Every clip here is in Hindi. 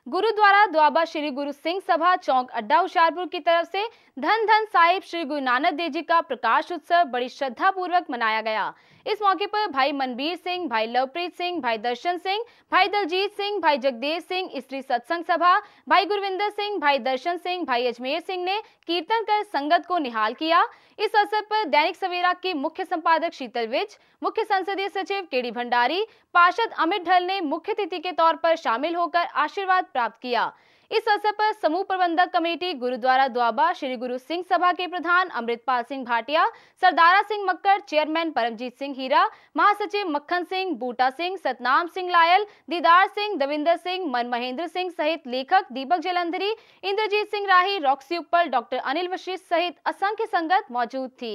गुरुद्वारा दोआबा श्री गुरु सिंह सभा चौक अड्डा हुशियारपुर की तरफ से धन धन साहिब श्री गुरु नानक देव जी का प्रकाश उत्सव बड़ी श्रद्धा पूर्वक मनाया गया। इस मौके पर भाई मनबीर सिंह, भाई लवप्रीत सिंह, भाई दर्शन सिंह, भाई दलजीत सिंह, भाई जगदेव सिंह, स्त्री सत्संग सभा, भाई गुरविंदर सिंह, भाई दर्शन सिंह, भाई अजमेर सिंह ने कीर्तन कर संगत को निहाल किया। इस अवसर पर दैनिक सवेरा के मुख्य संपादक शीतल विज, मुख्य संसदीय सचिव केडी भंडारी, पार्षद अमित ढल ने मुख्य अतिथि के तौर पर शामिल होकर आशीर्वाद प्राप्त किया। इस अवसर पर समूह प्रबंधक कमेटी गुरुद्वारा दोआबा श्री गुरु सिंह सभा के प्रधान अमृतपाल सिंह भाटिया, सरदारा सिंह मक्कर, चेयरमैन परमजीत सिंह हीरा, महासचिव मक्खन सिंह, बूटा सिंह, सतनाम सिंह लायल, दीदार सिंह, दविंदर सिंह, मन महेंद्र सिंह सहित लेखक दीपक जलंधरी, इंद्रजीत सिंह राही, रॉक्सी उपल, डॉक्टर अनिल वशिष्ठ सहित असंख्य संगत मौजूद थी।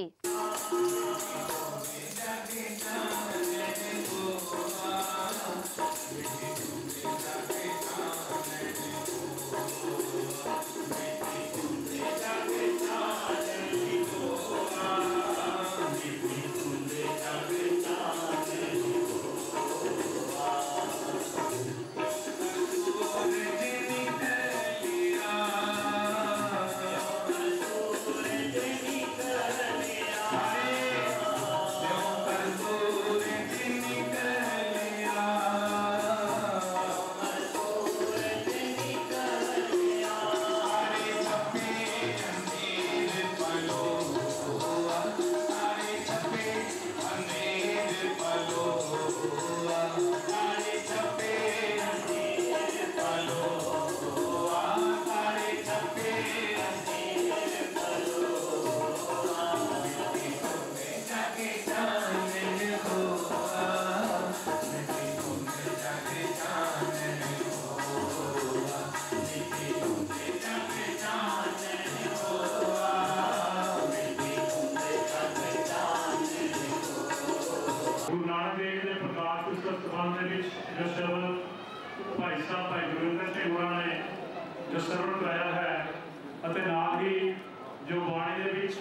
गुरु नानक देव के प्रकाश उत्सव संबंध में जो शब्द भाई साहब भाई गुरविंदर सिंह होरां ने जो सरवण कराया है ਅਤੇ ਨਾਲ ਹੀ जो बाणी ਦੇ ਵਿੱਚ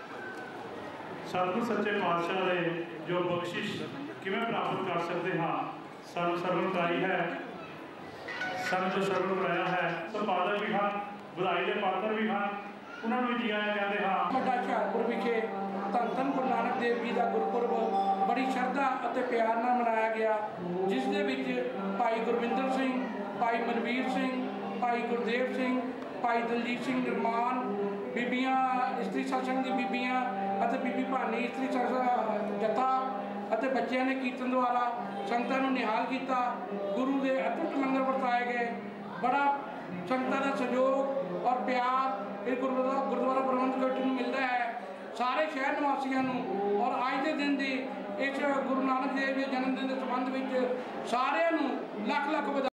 सतगुर सच्चे पातशाह ਦੇ जो बख्शिश किवें प्राप्त कर सकते हाँ ਸਾਨੂੰ ਸਰਵਣ ਕਰਾਈ है ਸਾਨੂੰ जो ਸਰਵਣ कराया है संपादक भी ਹਨ ਵਧਾਈ ਦੇ ਪਾਤਰ ਵੀ ਹਨ ਉਹਨਾਂ ਨੂੰ ਜੀ ਆਇਆਂ ਕਹਿੰਦੇ ਹਾਂ। ਵੱਡਾ ਹੁਸ਼ਿਆਰਪੁਰ ਵਿਖੇ ਧੰਨ ਧੰਨ ਗੁਰੂ ਨਾਨਕ ਦੇਵ ਜੀ ਦਾ ਗੁਰਪੁਰਬ बड़ी श्रद्धा और प्यार नाल मनाया गया, जिस दे विच भाई गुरविंदर सिंह, भाई मनबीर सिंह, भाई गुरदेव सिंह, भाई दलजीत सिंह निर्माण, बीबियां स्त्री सत्संग दी बीबियां अते बीबी भानी स्त्री सत्संग जथा अते बच्चों ने कीर्तन द्वारा संगतां नूं निहाल किया। गुरु के अटुट लंगर वरताए गए। बड़ा संगतां दा सहयोग और प्यार इस गुरुद्वारा प्रबंधक कमेटी नूं मिलता है। सारे शहर निवासियों और अज के दिन की इस गुरु नानक देव के जन्मदिन के संबंध में सारिਆਂ ਨੂੰ ਲੱਖ ਲੱਖ